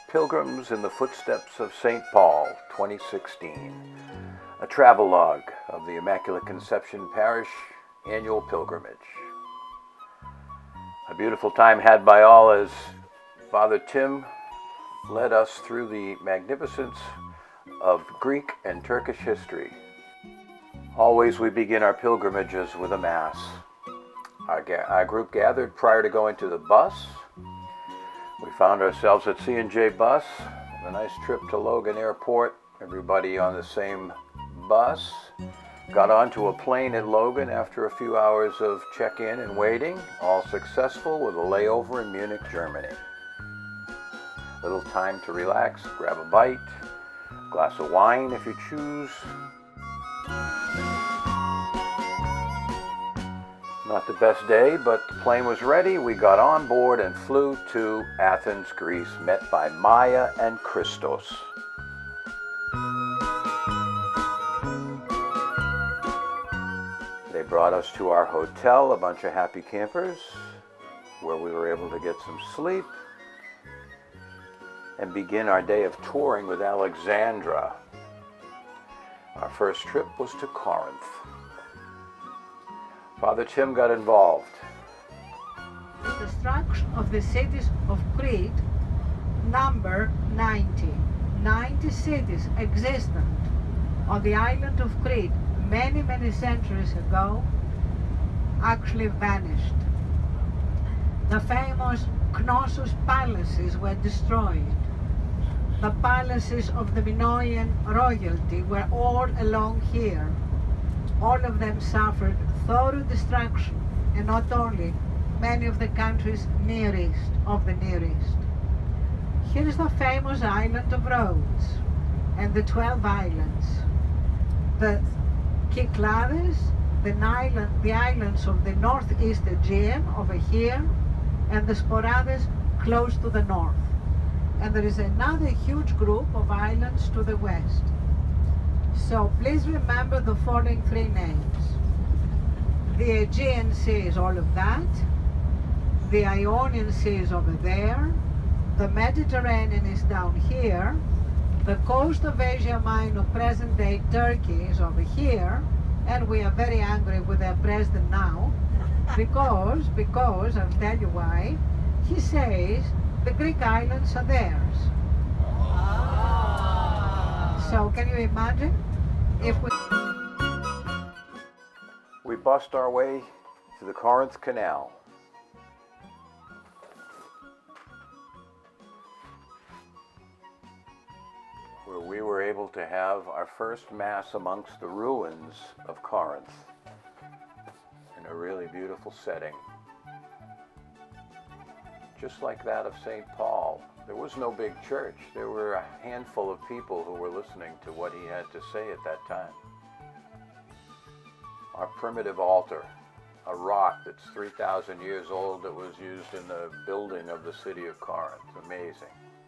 Pilgrims in the Footsteps of St. Paul, 2016. A travelogue of the Immaculate Conception Parish annual pilgrimage. A beautiful time had by all as Father Tim led us through the magnificence of Greek and Turkish history. Always we begin our pilgrimages with a Mass. Our group gathered prior to going to the bus. We found ourselves at C&J Bus, a nice trip to Logan Airport, everybody on the same bus. Got onto a plane at Logan after a few hours of check-in and waiting, all successful with a layover in Munich, Germany. Little time to relax, grab a bite, glass of wine if you choose. Not the best day, but the plane was ready. We got on board and flew to Athens, Greece, met by Maya and Christos. They brought us to our hotel, a bunch of happy campers, where we were able to get some sleep and begin our day of touring with Alexandra. Our first trip was to Corinth. Father Tim got involved. The destruction of the cities of Crete number 90. 90 cities existent on the island of Crete many, many centuries ago actually vanished. The famous Knossos palaces were destroyed. The palaces of the Minoan royalty were all along here. All of them suffered thorough destruction, and not only, many of the countries nearest of the nearest. Here is the famous island of Rhodes and the 12 islands. The Cyclades, the islands of the northeast Aegean over here, and the Sporades close to the north. And there is another huge group of islands to the west. So please remember the following three names. The Aegean Sea is all of that. The Ionian Sea is over there. The Mediterranean is down here. The coast of Asia Minor, present-day Turkey, is over here. And we are very angry with their president now because, I'll tell you why, he says the Greek islands are theirs. So can you imagine if we bussed our way to the Corinth Canal. Where we were able to have our first Mass amongst the ruins of Corinth in a really beautiful setting. Just like that of St. Paul. There was no big church. There were a handful of people who were listening to what he had to say at that time. Our primitive altar, a rock that's 3,000 years old that was used in the building of the city of Corinth. Amazing.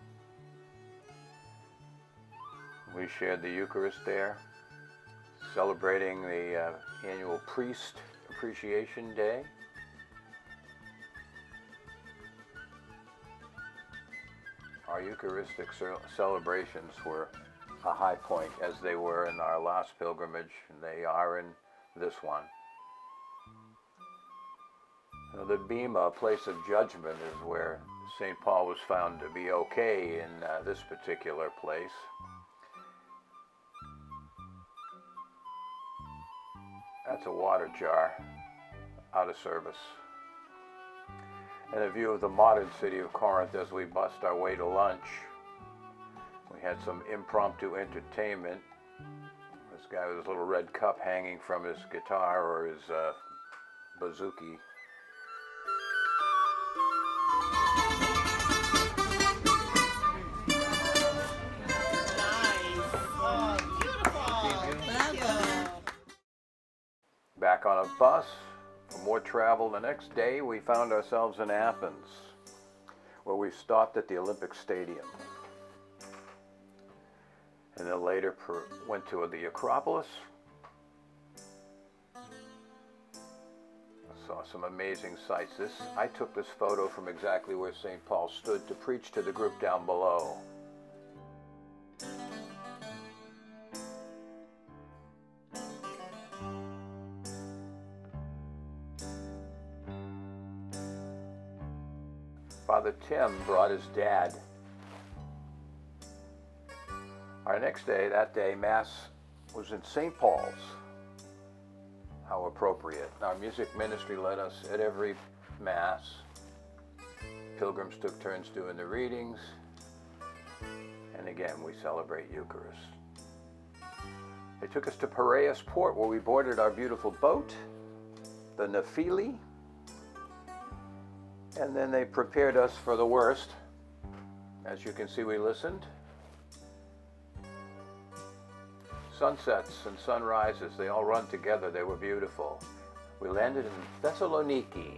We shared the Eucharist there, celebrating the annual Priest Appreciation Day. Our Eucharistic celebrations were a high point, as they were in our last pilgrimage, and they are in this one. Now, the Bema, a place of judgment, is where St. Paul was found to be okay in this particular place. That's a water jar, out of service. And a view of the modern city of Corinth as we bussed our way to lunch. We had some impromptu entertainment. This guy with his little red cup hanging from his guitar or his bouzouki. Back on a bus for more travel. The next day we found ourselves in Athens, where we stopped at the Olympic Stadium. And then later went to the Acropolis. Saw some amazing sights. I took this photo from exactly where St. Paul stood to preach to the group down below. Father Tim brought his dad. Our next day, that day, Mass was in St. Paul's. How appropriate. Our music ministry led us at every Mass. Pilgrims took turns doing the readings. And again, we celebrate Eucharist. They took us to Parish port where we boarded our beautiful boat, the Nephili. And then they prepared us for the worst. As you can see, we listened. Sunsets and sunrises, they all run together. They were beautiful. We landed in Thessaloniki.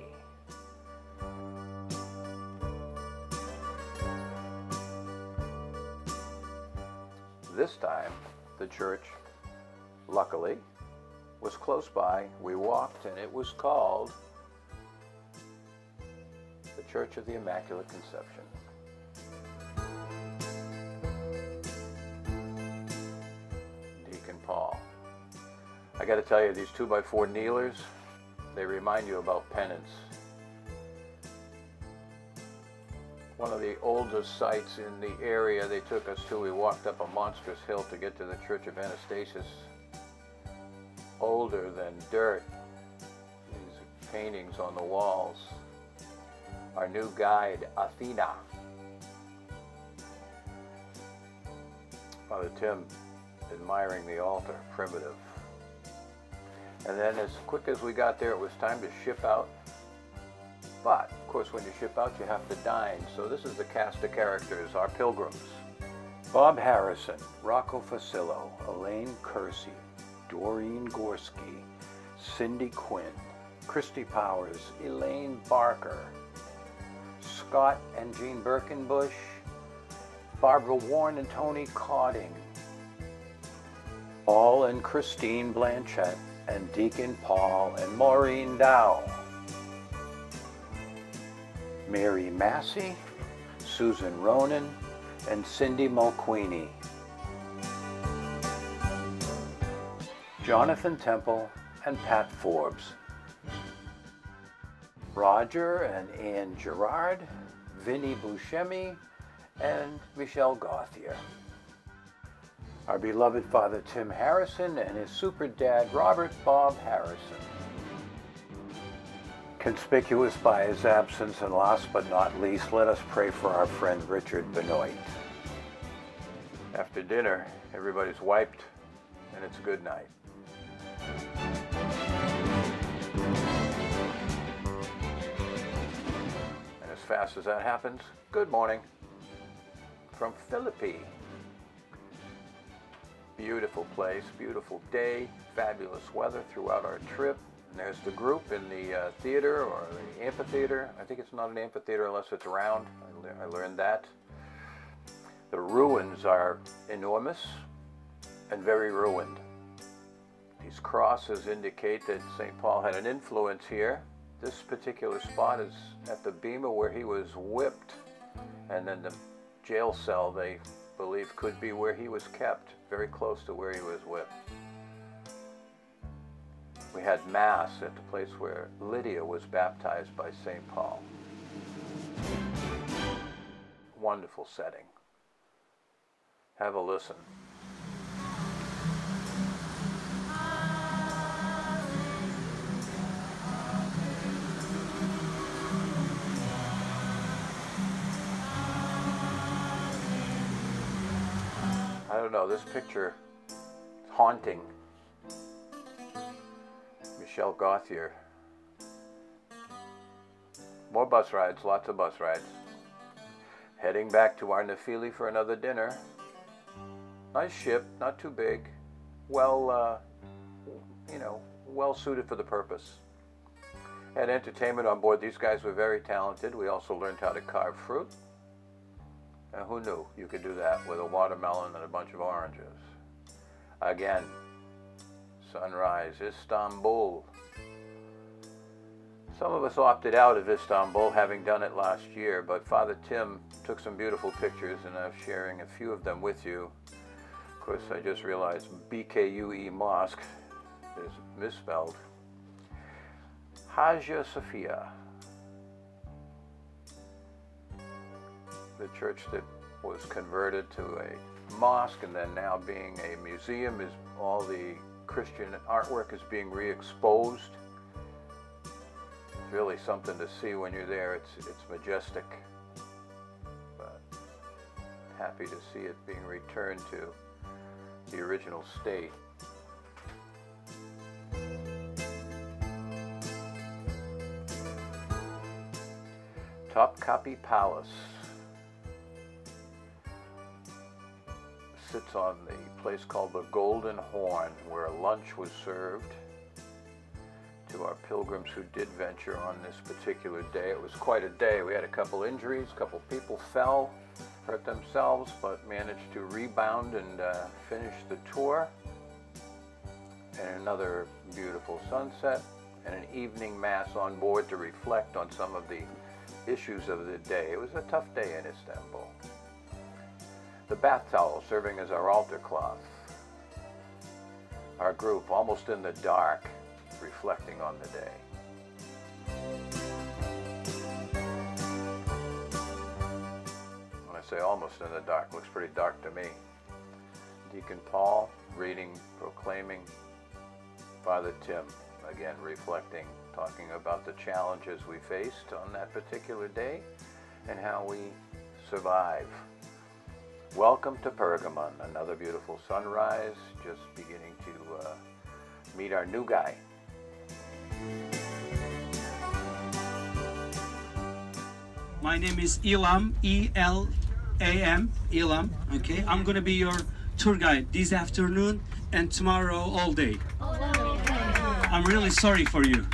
This time, the church, luckily, was close by. We walked, and it was called the Church of the Immaculate Conception. Deacon Paul. I got to tell you, these 2x4 kneelers, they remind you about penance. One of the oldest sites in the area they took us to, we walked up a monstrous hill to get to the Church of Anastasius. Older than dirt. These paintings on the walls. Our new guide, Athena. Father Tim admiring the altar, primitive. And then as quick as we got there, it was time to ship out. But, of course, when you ship out, you have to dine. So this is the cast of characters, our pilgrims. Bob Harrison, Rocco Facillo, Elaine Kersey, Doreen Gorski, Cindy Quinn, Christy Powers, Elaine Barker, Scott and Jean Birkenbush, Barbara Warren and Tony Cotting, Paul and Christine Blanchett, and Deacon Paul and Maureen Dow, Mary Massey, Susan Ronan, and Cindy Mulqueeny, Jonathan Temple and Pat Forbes, Roger and Ann Gerard, Vinnie Buscemi, and Michelle Gauthier. Our beloved Father Tim Harrison and his super dad Robert Bob Harrison. Conspicuous by his absence, and last but not least, let us pray for our friend Richard Benoit. After dinner, everybody's wiped, and it's good night. And as fast as that happens, good morning from Philippi. Beautiful place, beautiful day, fabulous weather throughout our trip. And there's the group in the theater or the amphitheater. I think it's not an amphitheater unless it's round. I learned that. The ruins are enormous and very ruined. These crosses indicate that St. Paul had an influence here. This particular spot is at the bema where he was whipped, and then the jail cell, they believe, could be where he was kept, very close to where he was whipped. We had Mass at the place where Lydia was baptized by St. Paul. Wonderful setting. Have a listen. I don't know, this picture is haunting. Michelle Gauthier. More bus rides, lots of bus rides. Heading back to our Nephili for another dinner. Nice ship, not too big. Well, well suited for the purpose. Had entertainment on board. These guys were very talented. We also learned how to carve fruit. And who knew you could do that with a watermelon and a bunch of oranges? Again, sunrise, Istanbul. Some of us opted out of Istanbul, having done it last year, but Father Tim took some beautiful pictures, and I'm sharing a few of them with you. Of course, I just realized BKUE Mosque is misspelled. Hagia Sophia. the church that was converted to a mosque and then now being a museum, is all the Christian artwork is being re-exposed. It's really something to see when you're there. It's majestic. But happy to see it being returned to the original state. Topkapi Palace sits on the place called the Golden Horn, where lunch was served to our pilgrims who did venture on this particular day. It was quite a day. We had a couple injuries, a couple people fell, hurt themselves, but managed to rebound and finish the tour. And another beautiful sunset and an evening mass on board to reflect on some of the issues of the day. It was a tough day in Istanbul. The bath towel serving as our altar cloth. Our group almost in the dark, reflecting on the day. When I say almost in the dark, it looks pretty dark to me. Deacon Paul reading, proclaiming. Father Tim, again reflecting, talking about the challenges we faced on that particular day and how we survive. Welcome to Pergamon, another beautiful sunrise, just beginning to meet our new guy. My name is Elam, E-L-A-M, Elam, okay? I'm gonna be your tour guide this afternoon and tomorrow all day. I'm really sorry for you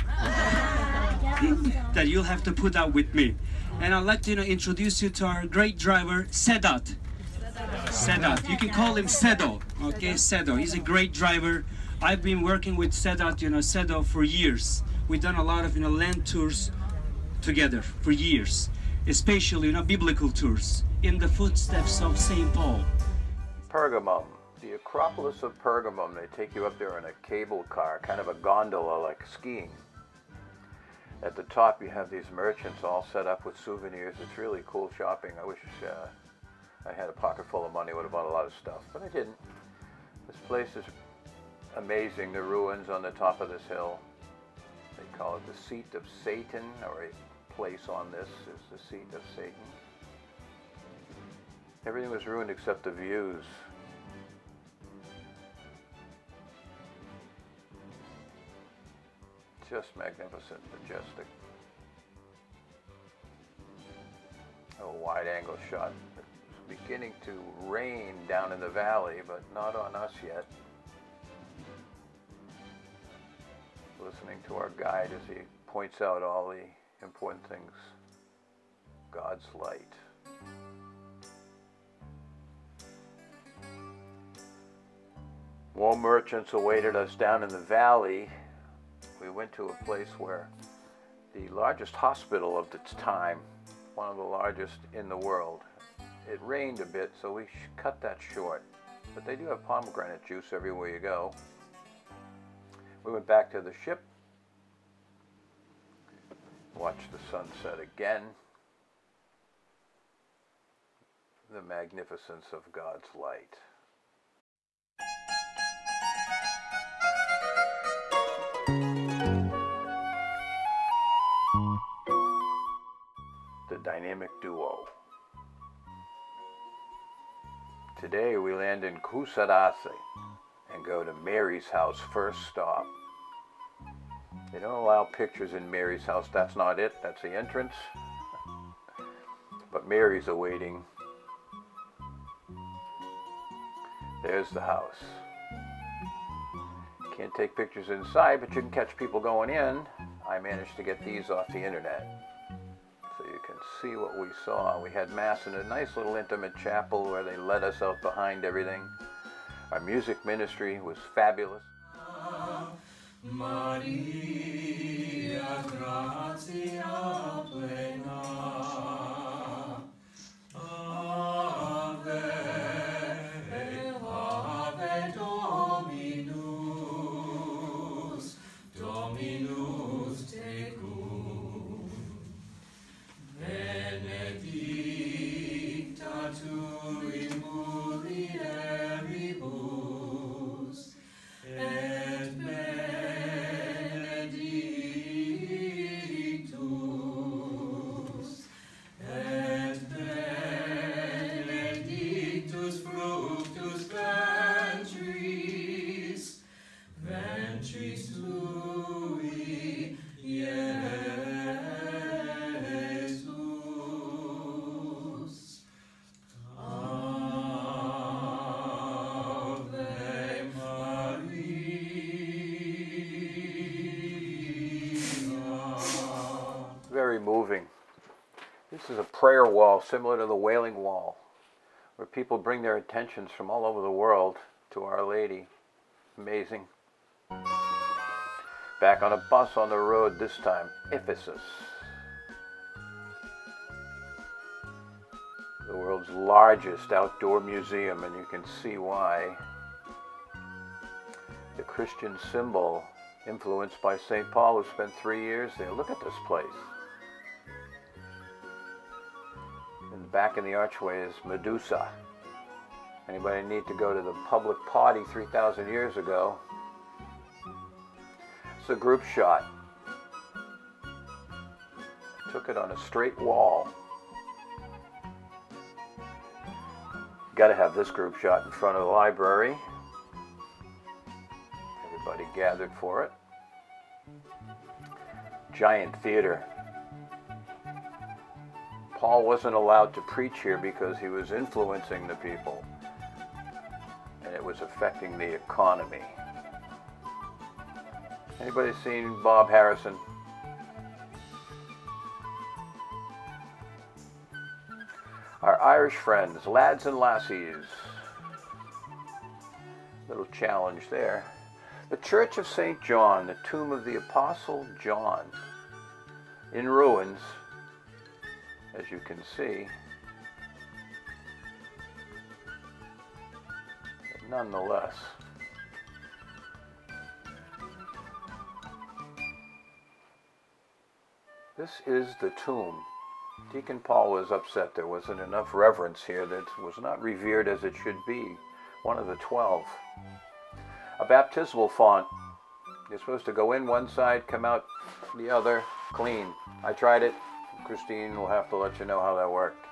that you'll have to put up with me. And I'd like to introduce you to our great driver, Sedat. Sedat, you can call him Sedo, okay? Sedo, he's a great driver. I've been working with Sedat, Sedo for years. We've done a lot of, land tours together for years, especially, biblical tours in the footsteps of St. Paul. Pergamum, the Acropolis of Pergamum. They take you up there in a cable car, kind of a gondola like skiing. At the top you have these merchants all set up with souvenirs. It's really cool shopping. I wish I had a pocket full of money, would have bought a lot of stuff, but I didn't. This place is amazing, the ruins on the top of this hill. They call it the seat of Satan, or a place on this is the seat of Satan. Everything was ruined except the views. Just magnificent, majestic. A wide angle shot. It's beginning to rain down in the valley, but not on us yet. Listening to our guide as he points out all the important things. God's light. More merchants awaited us down in the valley. We went to a place where the largest hospital of its time, one of the largest in the world. It rained a bit, so we cut that short. But they do have pomegranate juice everywhere you go. We went back to the ship, watched the sunset again. The magnificence of God's light. The dynamic duo. Today we land in Kusadasi and go to Mary's house, first stop. They don't allow pictures in Mary's house. That's not it. That's the entrance. But Mary's awaiting. There's the house. Can't take pictures inside, but you can catch people going in. I managed to get these off the internet. So you can see what we saw. We had Mass in a nice little intimate chapel where they let us out behind everything. Our music ministry was fabulous. Maria, gratia plena, Ave, Ave Dominus, Dominus tecum, benedicta This is a prayer wall similar to the Wailing Wall, where people bring their intentions from all over the world to Our Lady. Amazing. Back on a bus on the road, this time Ephesus. The world's largest outdoor museum, and you can see why. The Christian symbol influenced by St. Paul, who spent 3 years there. Look at this place. And back in the archway is Medusa. Anybody need to go to the public potty 3,000 years ago? It's a group shot. Took it on a straight wall. Got to have this group shot in front of the library. Everybody gathered for it. Giant theater. Paul wasn't allowed to preach here because he was influencing the people, and it was affecting the economy. Anybody seen Bob Harrison? Our Irish friends, lads and lassies. Little challenge there. The Church of St. John, the tomb of the Apostle John, in ruins, as you can see. But nonetheless, this is the tomb. Deacon Paul was upset there wasn't enough reverence here, that was not revered as it should be. One of the 12. A baptismal font. You're supposed to go in one side, come out the other, clean. I tried it. Christine will have to let you know how that worked.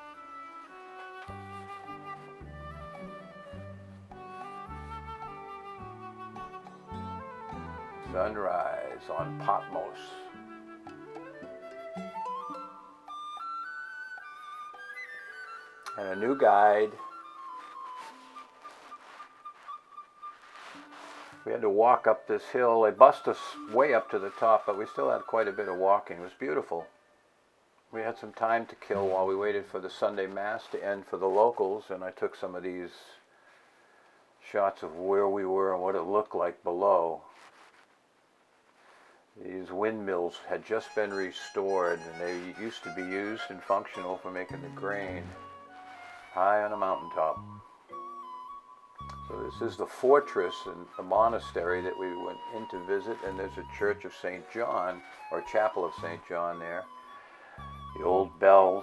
Sunrise on Patmos. And a new guide. We had to walk up this hill. They bussed us way up to the top, but we still had quite a bit of walking. It was beautiful. We had some time to kill while we waited for the Sunday Mass to end for the locals, and I took some of these shots of where we were and what it looked like below. These windmills had just been restored, and they used to be used and functional for making the grain, high on a mountaintop. So this is the fortress and the monastery that we went in to visit, and there's a Church of St. John, or Chapel of St. John there. The old bells,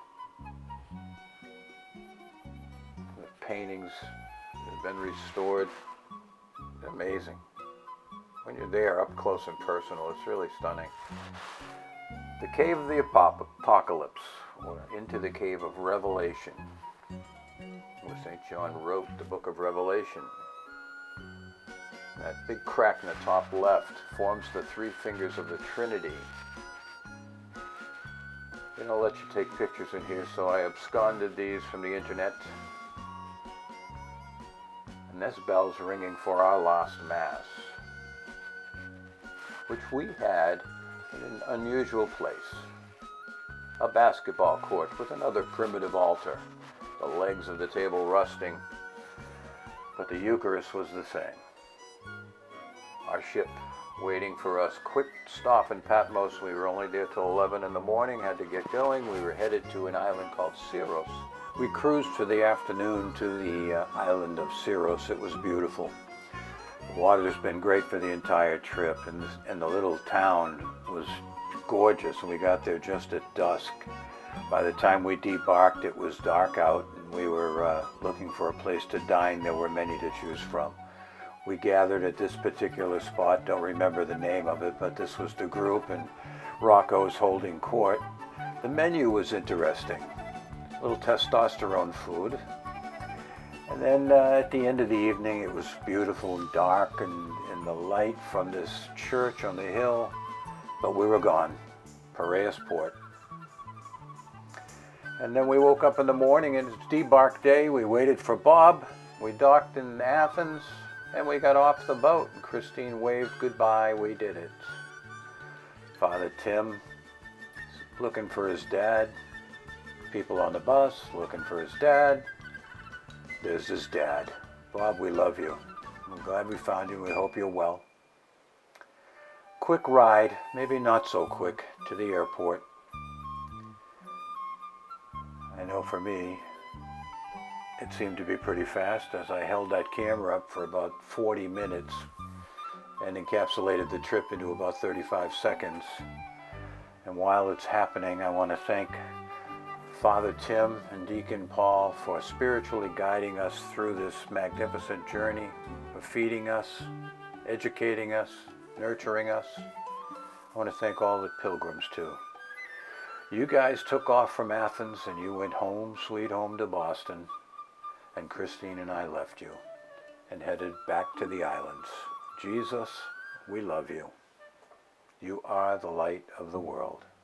the paintings that have been restored. Amazing. When you're there up close and personal, it's really stunning. The Cave of the Apocalypse, or into the Cave of Revelation, where St. John wrote the book of Revelation. That big crack in the top left forms the 3 fingers of the Trinity. They don't let you take pictures in here, so I absconded these from the internet. And this bell's ringing for our last Mass, which we had in an unusual place. A basketball court with another primitive altar, the legs of the table rusting, but the Eucharist was the same. Our ship waiting for us. Quick stop in Patmos. We were only there till 11 in the morning, had to get going. We were headed to an island called Syros. We cruised for the afternoon to the island of Syros. It was beautiful. The water's been great for the entire trip, and the little town was gorgeous, and we got there just at dusk. By the time we debarked, it was dark out, and we were looking for a place to dine. There were many to choose from. We gathered at this particular spot, don't remember the name of it, but this was the group, and Rocco's holding court. The menu was interesting. A little testosterone food. And then at the end of the evening, it was beautiful and dark, and the light from this church on the hill, but we were gone. Parish port. And then we woke up in the morning, and it's debark day. We waited for Bob. We docked in Athens, and we got off the boat. And Christine waved goodbye. We did it. Father Tim looking for his dad. people on the bus looking for his dad. There's his dad. Bob, we love you. I'm glad we found you. We hope you're well. Quick ride, maybe not so quick, to the airport. I know for me, it seemed to be pretty fast as I held that camera up for about 40 minutes and encapsulated the trip into about 35 seconds. And while it's happening, I want to thank Father Tim and Deacon Paul for spiritually guiding us through this magnificent journey of feeding us, educating us, nurturing us. I want to thank all the pilgrims too. You guys took off from Athens and you went home, sweet home to Boston, and Christine and I left you and headed back to the islands. Jesus, we love you. You are the light of the world.